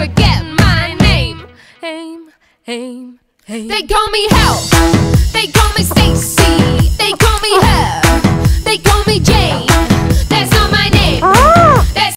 forget my name. They call me Hell, they call me Stacy, they call me Her, they call me Jane.